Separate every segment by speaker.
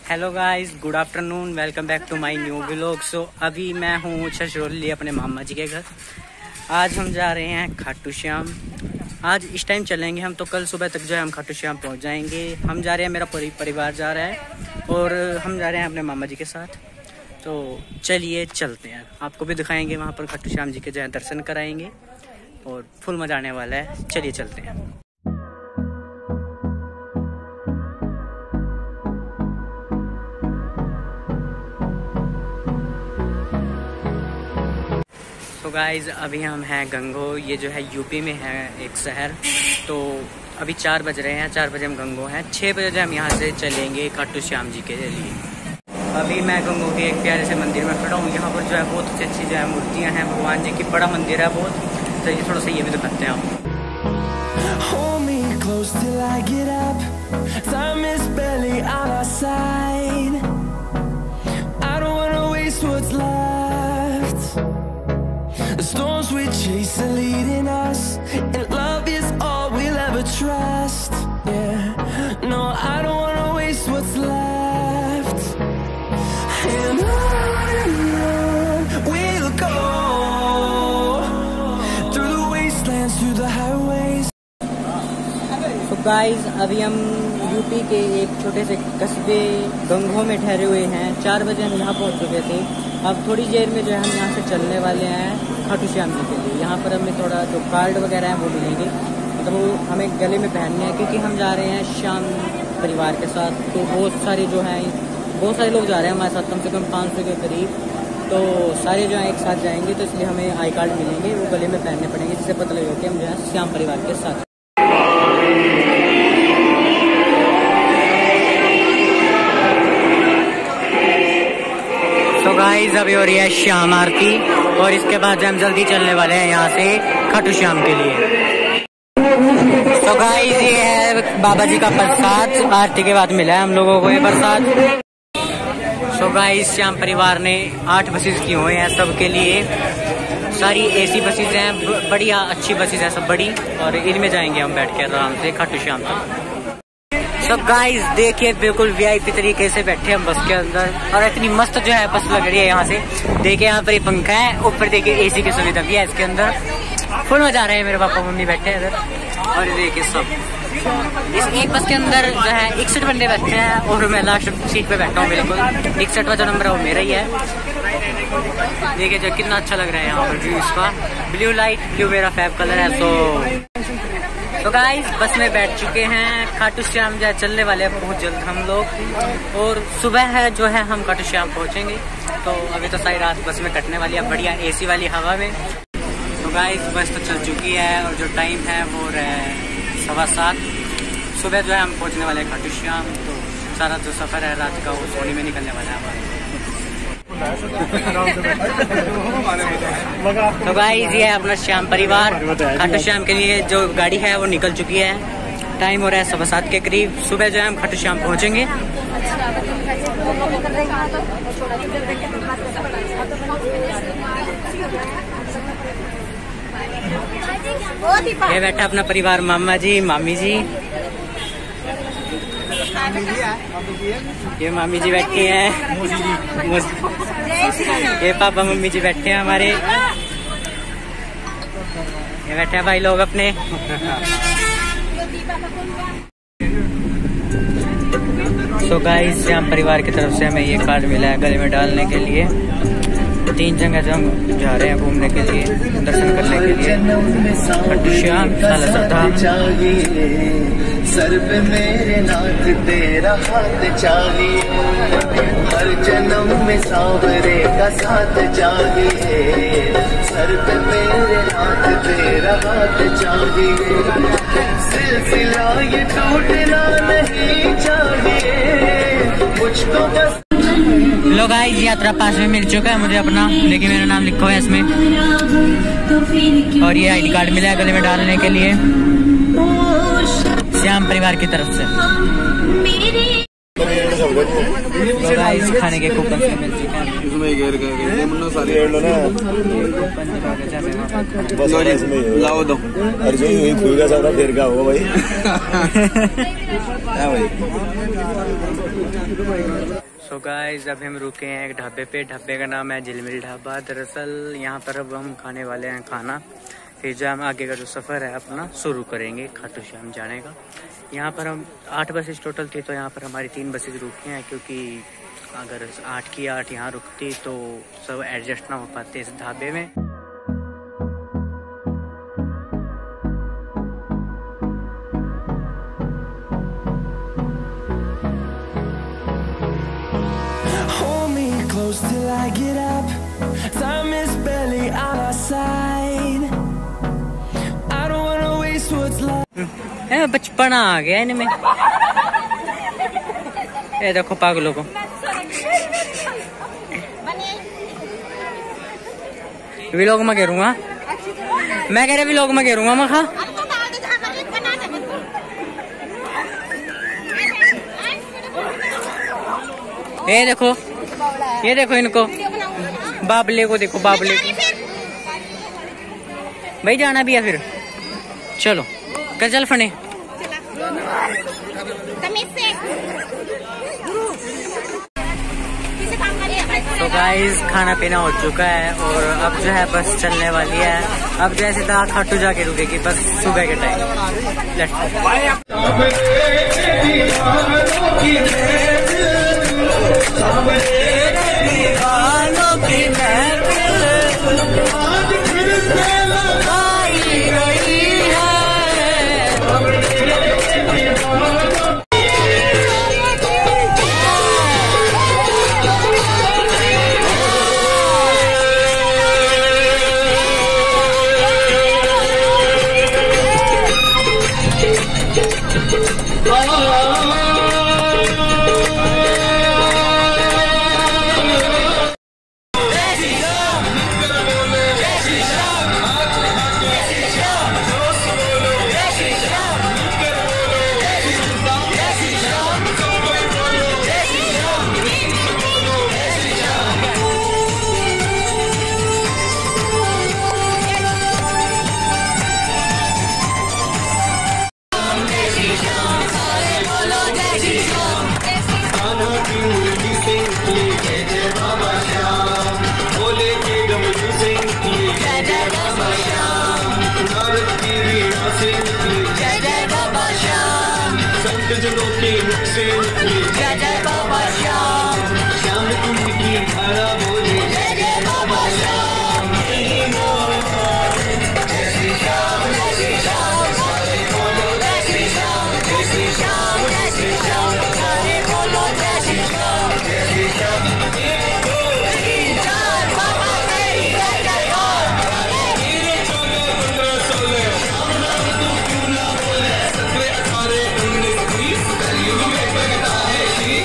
Speaker 1: Hello guys, good afternoon, welcome back to my new vlog. So अभी मैं हूँ छछरौली अपने मामा जी के घर। आज हम जा रहे हैं खाटू श्याम। आज इस टाइम चलेंगे हम, तो कल सुबह तक जो है हम खाटू श्याम पहुँच जाएंगे। हम जा रहे हैं, मेरा परिवार जा रहा है और हम जा रहे हैं अपने मामा जी के साथ। तो चलिए चलते हैं, आपको भी दिखाएंगे वहाँ पर खाटू श्याम जी के जो है दर्शन कराएंगे और फुल मजा आने वाला है। चलिए चलते हैं। तो गाइज अभी हम हैं गंगो, ये जो है यूपी में है एक शहर। तो अभी 4 बज रहे हैं, 4 बजे हम गंगो हैं। 6 बजे जो हम यहाँ से चलेंगे खाटू श्याम जी के लिए। अभी मैं गंगो के एक प्यारे से मंदिर में खड़ा हूँ। यहाँ पर जो है बहुत अच्छी अच्छी जो है मूर्तियाँ हैं भगवान जी की, बड़ा मंदिर है बहुत। तो ये थोड़ा सा ये भी दिखाते हैं आप।
Speaker 2: The storms we chase are leading us, and love is all we'll ever trust. Yeah, no, I don't wanna waste what's left. And on we'll go, through the wastelands, through the highways.
Speaker 1: तो guys अभी हम UP के एक छोटे से कस्बे गंगो में ठहरे हुए हैं। 4 बजे हम यहाँ पहुँच चुके थे। अब थोड़ी देर में जो है हम यहाँ से चलने वाले हैं खाटू श्याम जी के लिए। यहाँ पर हमें थोड़ा जो कार्ड वगैरह है वो मिलेंगे, मतलब वो हमें गले में पहनने हैं, क्योंकि हम जा रहे हैं श्याम परिवार के साथ। तो बहुत सारे जो हैं, बहुत सारे लोग जा रहे हैं हमारे साथ, कम से कम 500 के करीब। तो सारे जो हैं एक साथ जाएंगे, तो इसलिए हमें आई कार्ड मिलेंगे, वो गले में पहनने पड़ेंगे, जिससे पता लगेगा कि हम जो है श्याम परिवार के साथ। तो गाइस अभी हो रही है श्याम आरती और इसके बाद हम जल्दी चलने वाले हैं यहाँ से खाटू श्याम के लिए। तो गाइस ये है बाबा जी का प्रसाद, आरती के बाद मिला है हम लोगों को ये प्रसाद। तो गाइस श्याम परिवार ने 8 बसेस की हुई हैं सबके लिए। सारी AC बसेस हैं, बढ़िया अच्छी बसेस हैं सब बड़ी, और इनमें जाएंगे हम बैठ के आराम से खाटू श्याम तक। तो गाइस देखिए बिल्कुल VIP तरीके से बैठे हम बस के अंदर, और इतनी मस्त जो है बस लग रही है यहाँ से। देखिए यहाँ पर ये पंखा है, ऊपर देखिए AC की सुविधा भी है इसके अंदर। फुल मजा आ रहा है। मेरे पापा मम्मी बैठे हैं इधर, और देखिए सब इस एक बस के अंदर जो है 61 बंदे बैठे हैं, और मैं लास्ट सीट पे बैठा हूँ। बिल्कुल 61वां जो नंबर है वो मेरा ही है। देखिए जो कितना अच्छा लग रहा है यहाँ पर व्यू इसका। ब्लू लाइट, ब्लू मेरा फेवरेट कलर है। तो गाइस बस में बैठ चुके हैं। खाटू श्याम जो है चलने वाले हैं बहुत जल्द हम लोग, और सुबह है जो है हम खाटू श्याम पहुंचेंगे। तो अभी तो सारी रात बस में कटने वाली है बढ़िया AC वाली हवा में। तो गाइस बस तो चल चुकी है, और जो टाइम है वो 7:15 सुबह जो है हम पहुंचने वाले हैं खाटू श्याम। तो सारा जो सफर है रात का वो सोने में निकलने वाला है हमारा। तो गाइस ये है अपना श्याम परिवार। खाटू श्याम के लिए जो गाड़ी है वो निकल चुकी है। टाइम हो रहा है 7:15 के करीब। सुबह जो है हम खाटू श्याम पहुंचेंगे। ये बैठा अपना परिवार, मामा जी, मामी जी, ये मामी जी बैठी हैं, ये पापा मम्मी जी बैठे हैं हमारे, ये बैठे हैं भाई लोग अपने। सो गाइस श्याम परिवार की तरफ से हमें ये कार्ड मिला है गले में डालने के लिए। 3 जगह जो हम जा रहे हैं घूमने के लिए, दर्शन करने के लिए। खाटू श्याम, सालासर,
Speaker 3: सर पे मेरे नाथ तेरा हाथ चाहिए, हर जन्म में सांवरे का साथ चाहिए। सर पे मेरे नाथ तेरा हाथ चाहिए, सिलसिला ये टूटना नहीं चाहिए मुझको बस।
Speaker 1: लोग गाइस यात्रा पास में मिल चुका है मुझे अपना, देखिए मेरा नाम लिखा हुआ है इसमें, और ये ID कार्ड मिला है गले में डालने के लिए श्याम परिवार की तरफ से। गाइस खाने के कूपन से मिल चुके हैं
Speaker 4: इसमें घेर के मुन्ना सारी ऐड लो ना बस लाओ दो अरे जो यही खुलेगा सारा फिर क्या होगा भाई क्या भाई।
Speaker 1: सो गाइस अब हम रुके हैं एक ढाबे पे। ढाबे का नाम है झिलमिल ढाबा। दरअसल यहाँ पर अब हम खाने वाले हैं खाना, फिर जो हम आगे का जो सफ़र है अपना शुरू करेंगे खाटू श्याम जाने का। यहाँ पर हम 8 बसेस टोटल थी, तो यहाँ पर हमारी 3 बसेस रुकी हैं, क्योंकि अगर 8 की 8 यहाँ रुकती तो सब एडजस्ट ना हो पाते इस ढाबे में।
Speaker 2: Hold me close till I get up. Time is barely on our side. I don't wanna waste what's left.
Speaker 1: बचपना आ गया इनमें। ये देखो पागलों को। व्लॉग में घेरूंगा, मैं कह रहा व्लॉग में घेरूंगा मैं खा। ये देखो इनको, बाबले को देखो, बाबले को। भाई जाना भी है फिर, चलो कर चल फने। तो गाइस खाना पीना हो चुका है और अब जो है बस चलने वाली है। अब जैसे सीधा खाटू जाके रुकेगी बस सुबह के टाइम।
Speaker 2: जय जय बाबा श्याम, श्याम कुंड की धारा बोले जय जय बाबा श्याम। जय श्री श्याम, जय श्री श्याम, सारे बोलो जय श्री श्याम, जय श्री श्याम, जय श्री श्याम, सारे बोलो जय श्री श्याम, जय श्री श्याम। 1 2 3 4 बाबा तेरी जय जयकार। तेरे 14 15 16 श्याम नाम तू क्यों ना बोले, 17 18 19 20 कलयुग में बनता है श्री।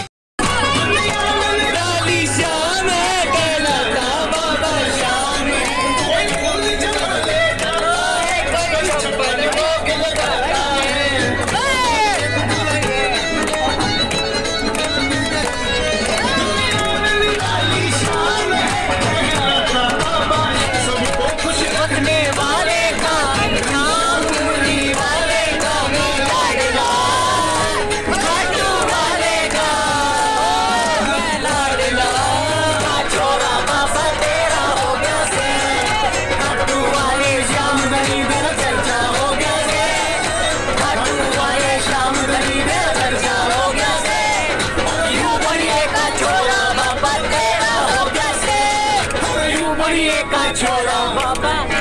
Speaker 2: लाली श्याम है कहलाता बाबा श्याम, कोई फूल जमा लेता है, कोई छप्पन भोग लगाता है। लाली श्याम है कहलाता बाबा, सबको खुश रखने वाले का नाम, पूरी वाले का लाडला, खाटू वाले का लाडला। छोरा बाबा तेरा हो गया से, खाटू वाले श्याम गरीब चर्चा हो गया से, खाटू वाले श्याम गरीब चर्चा हो गया से। यूं बढ़िए का छोरा बाबा तेरा हो गया से, यूं बढ़िए का छोरा बाबा